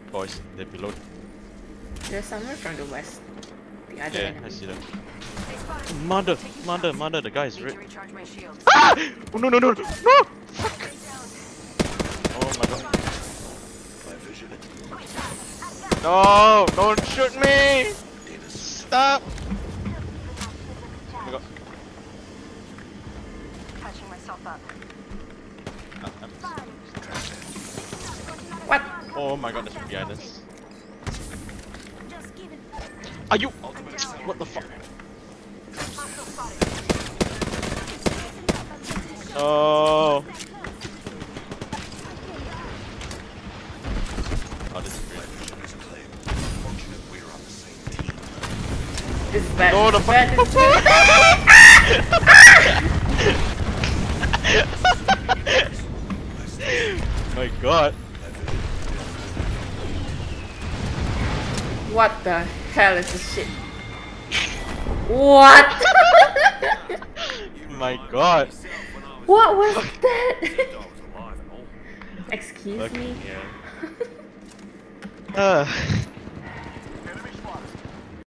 boys. They're below. There's someone from the west. The other Yeah, enemy. I see them. Mother, the guy is red. to recharge my shields. Ah! Oh, no! Fuck! Oh my god. No! Don't shoot me! Stop! Oh my god. Catching myself up. What? Oh my god, that's behind us. Are you? Oh, what the fuck? Oh. Oh, this is great. This is bad. No, the bad. fuck. My god. What the hell is this shit? What? My god. What was that? Excuse me? Yeah.